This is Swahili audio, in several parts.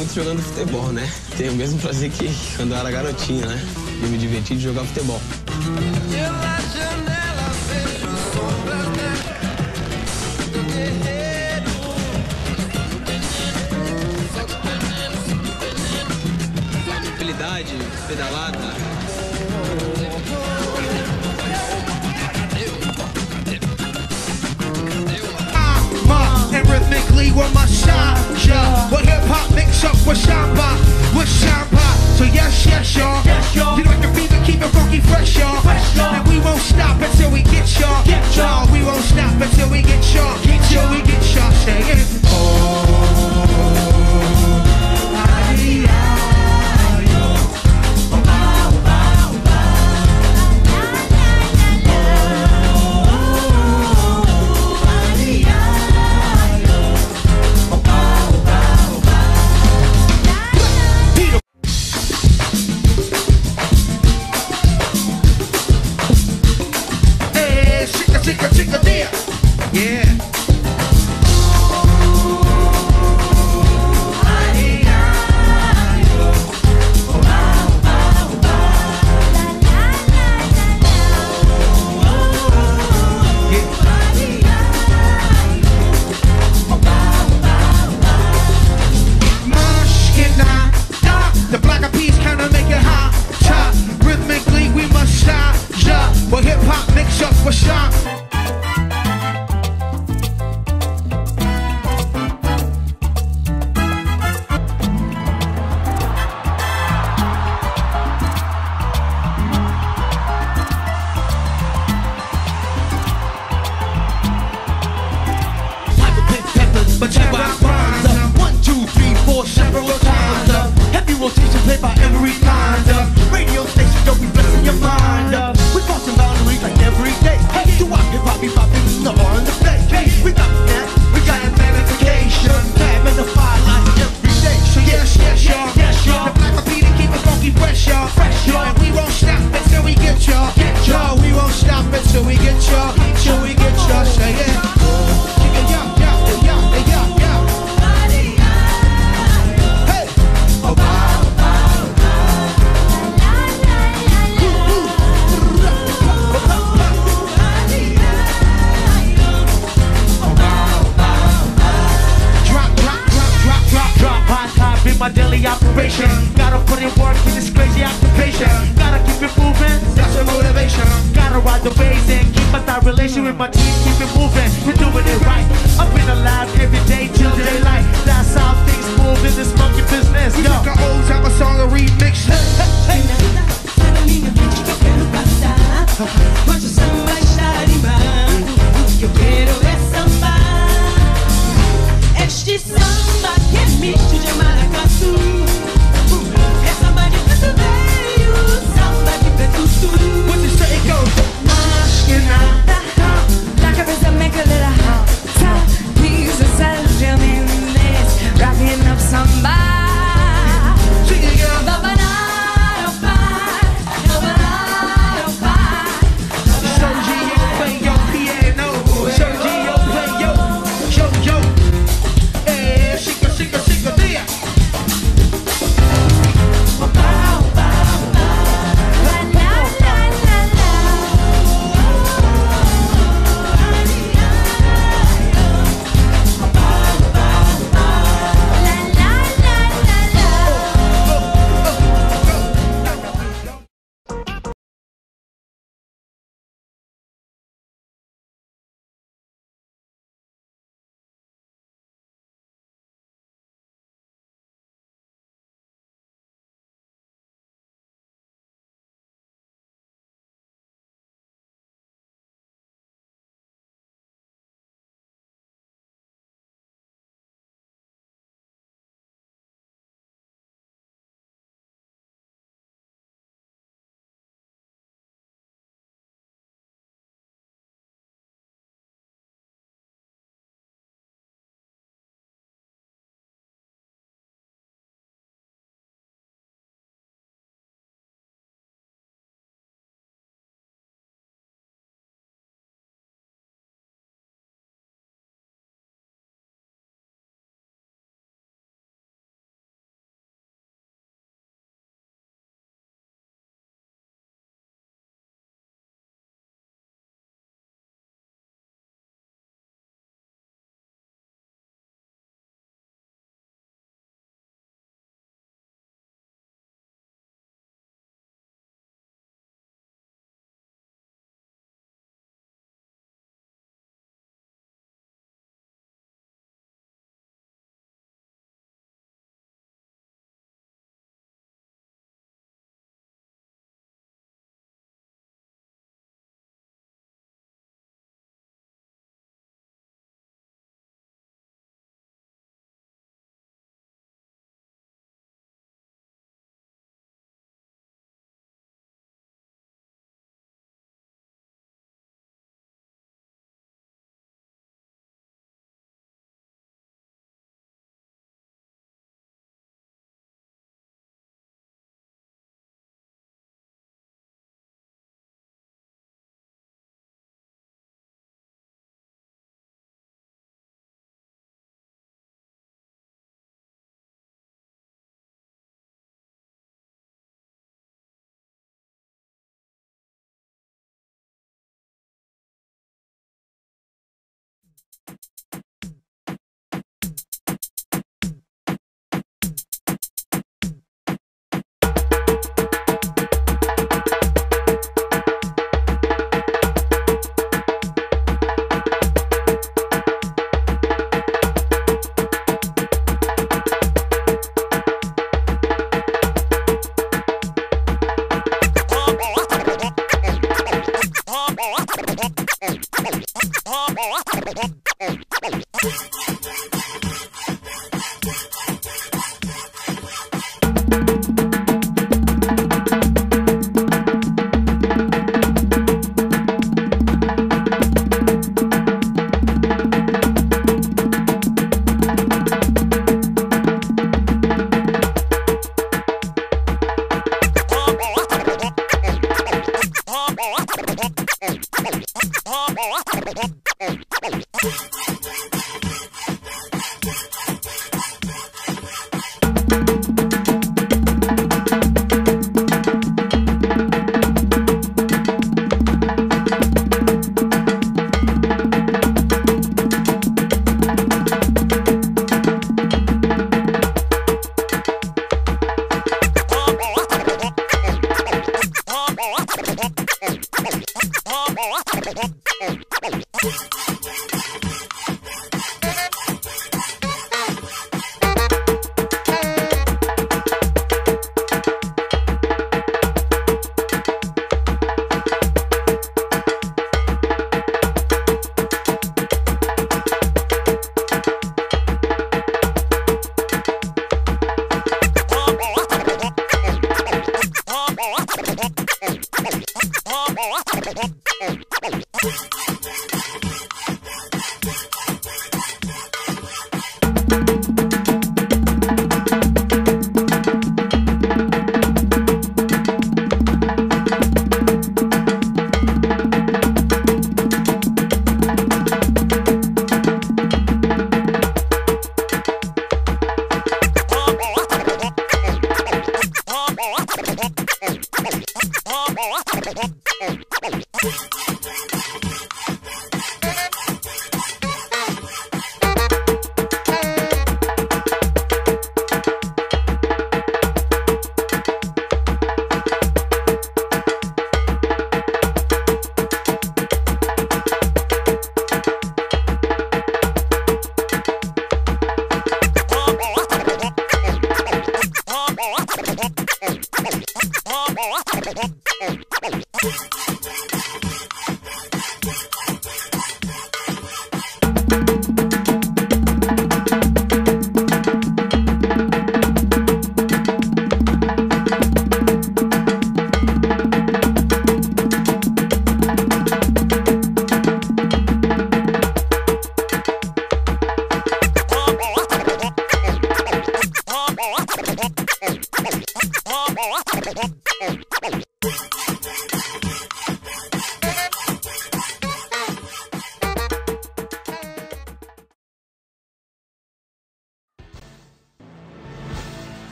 muito jogando futebol, né? Tenho o mesmo prazer que quando eu era garotinho, né? De me divertir de jogar futebol. Pela janela vejo sombras do guerreiro. Habilidade, pedalada. And rhythmically with my shine, yeah. What hip hop mix up with shine pop, So yes, yes, y'all. You know the beat to keep it funky fresh, y'all. And we won't stop until we get y'all. Y'all, we won't stop until we get y'all. Till we get y'all. Say it. Yeah. The black of peace kinda make it hot, top. Rhythmically we must stop, yeah. But hip hop mix up with shop. But check out rhymes up 1, 2, 3, 4 several times up. Heavy rotation played by every mind up. Radio station don't be blessing your mind up. We crossing boundaries like every day. Hey, to our hip hop, be popping the on the play. Hey, we got that, we got magnification. Tab in the fire like every day. So yes, yes, y'all. Yes, y'all. The black of beat and keep it funky fresh, y'all. Fresh, y'all. And we won't stop until we get y'all. Y'all, we won't stop until we get y'all. Till we get y'all. Say it. My daily operation, gotta put in work in this crazy occupation. Gotta keep it moving, that's a motivation. Gotta ride the waves and keep my thought relation with my team, keep it moving. We're doing it right, up in the lab every day till daylight. That's how things move in this monkey business. We took an old time of song and remix. Hey, Hoje o samba está animado, eu quero é sambar. Este samba que é misto de maracatu. É samba de preto veio, samba de preto sul. What you say it goes? La cabeza make a little hot. Please yourself, rocking up samba. Sing it, girl.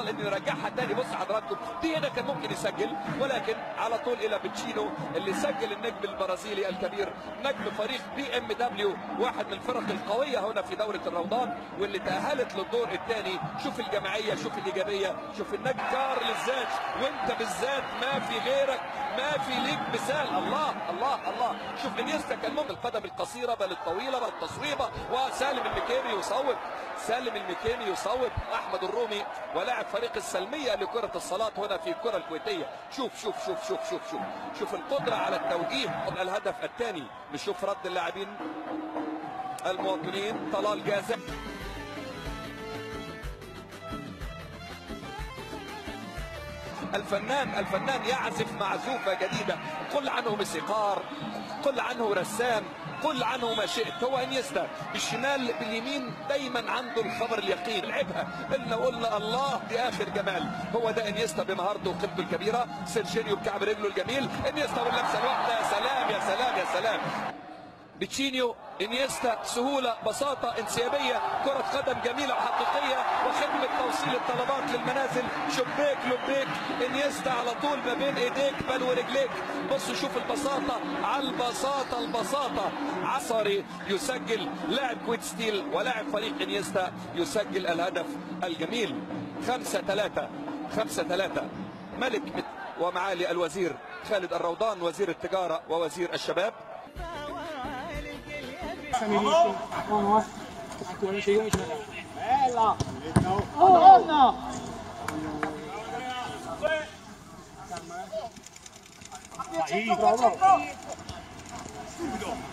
وصل ان يرجعها تاني. بص حضراتكم دي هنا كان ممكن يسجل، ولكن على طول الى بيتشينو اللي سجل النجم البرازيلي الكبير، نجم فريق BMW، واحد من الفرق القويه هنا في دوله الروضان واللي تاهلت للدور الثاني. شوف الجماعيه، شوف الايجابيه، شوف النجم للذات، وانت بالذات ما في غيرك، ما في ليك مثال. الله الله الله. شوف انيستا كان ممكن القدم القصيره بل الطويله بل التصويبه، وسالم المكيني يصوب، سالم المكيني يصوب. احمد الرومي ولاعب فريق السلميه لكره الصالات هنا في الكره الكويتيه. شوف شوف شوف شوف شوف شوف شوف القدره على التوجيه. الهدف الثاني نشوف رد اللاعبين المواطنين. طلال جازم الفنان يعزف معزوفة جديدة. قل عنه موسيقار، قل عنه رسام، قل عنه ما شئت. هو انيستا بالشمال باليمين دايما عنده الخبر اليقين. لعبها قلنا الله دي اخر جمال. هو ده انيستا بمهارته وقيمته الكبيرة. سيرجينيو بكعب رجله الجميل. انيستا باللمسة الواحدة. يا سلام يا سلام يا سلام. بيتشينيو، انيستا، سهولة، بساطة، انسيابية، كرة قدم جميلة وحقيقية وخدمة توصيل الطلبات للمنازل. شباك لبيك. انيستا على طول ما بين ايديك بل ورجليك. بصوا شوف البساطة على البساطة. عصري يسجل، لاعب كويت ستيل ولاعب فريق انيستا يسجل الهدف الجميل. 5-3. ملك ومعالي الوزير خالد الروضان وزير التجارة ووزير الشباب. Ahí, bravo.